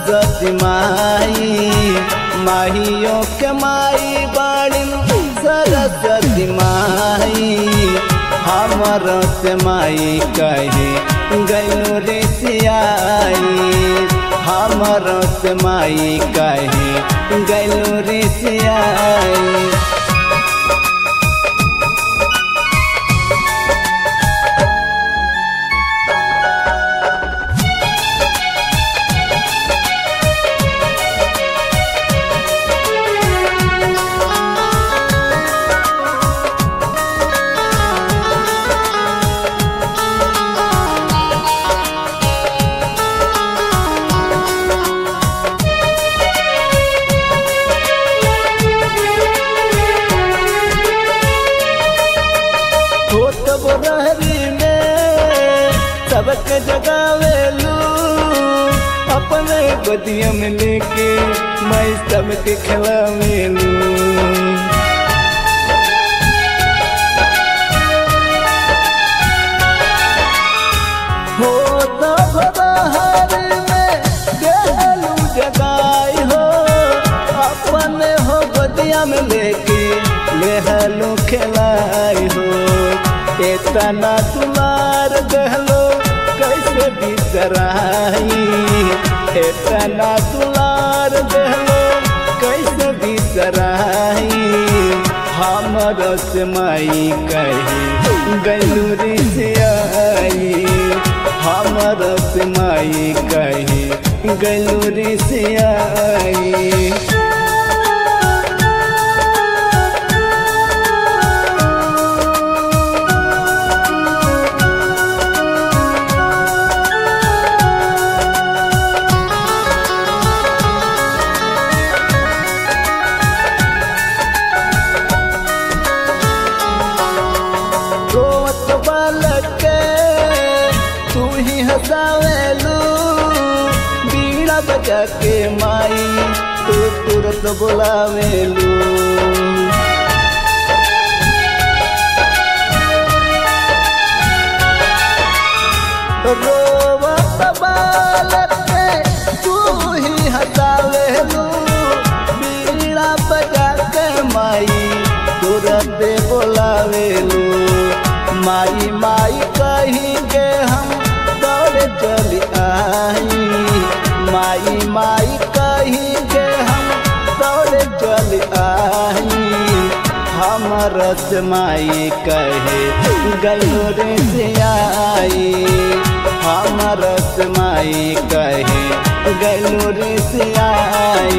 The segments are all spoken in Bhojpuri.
सरस्वती माई माहियों के माई बाड़िन सरस्वती माई हमारो से माई कहे गैलो रे सियाई हमारो से माई कहे गैलो रे सियाई। बोरहरी में सबके जगावेलू अपने गोदिया में लेके मैं सबके खिलावेलू। हो तो बोरहरी में गेलू जगाई हो अपने हो गोदिया में लेके लेहलू खिलाई हो। इतना दुलार दहलो कैसे बिसराई इतना दुलार दहलो कैसे बिसराई हमारो से माई कहे गैलो रे सियाई हमारो से माई कहे गैलो रे सियाई। तू ही हंसावेलू बीड़ा बजा के माई तू तुरंत बुलावेलू। रोवत बालक के तू ही हंसावेलू बीड़ा बजा के माई तुरंत बुलावेलू। माई माई कही के हम दौड़ चली आई माई माई कही के हम दौड़ चली आई हमारा से माई कहे गैलो रे सियाई हमारा से माई कहे गैलो रे सियाई।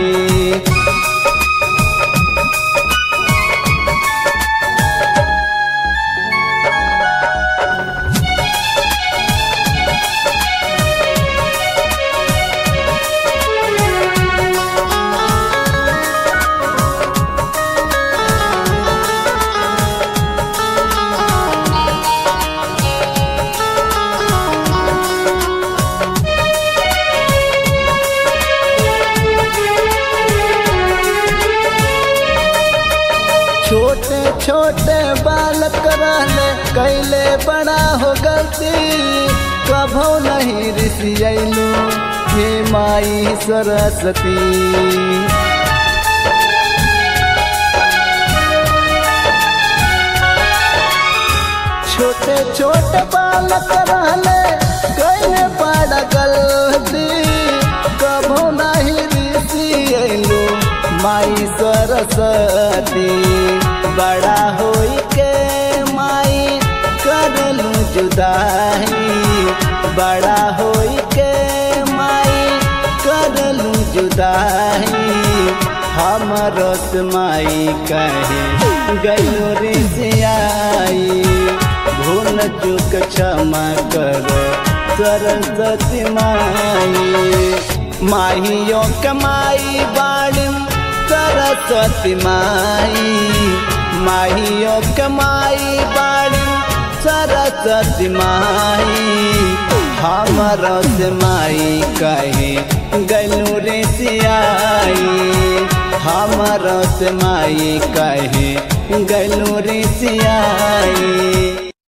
छोटे छोटे बालक रहले कैले बड़ा हो गलती कभो नहीं रिसियलू हे माई सरस्वती। छोटे छोटे बालक रहले कैले बड़ा गलती कभो नहीं रिसियलू माई सरस्वती। बड़ा होई के माई करलू जुदाई बड़ा होई के माई करलू जुदाई हमारो से माई कहे गैलो रे सियाई भूल चूक क्षमा करो सरस्वती माई माहियों के माई बाड़िन सरस्वती माई माहियों के माई बाड़िन सरस्वती माई हमारो से माई कहे गैलो रे सियाई हमारो से माई कहे गैलो रे सियाई।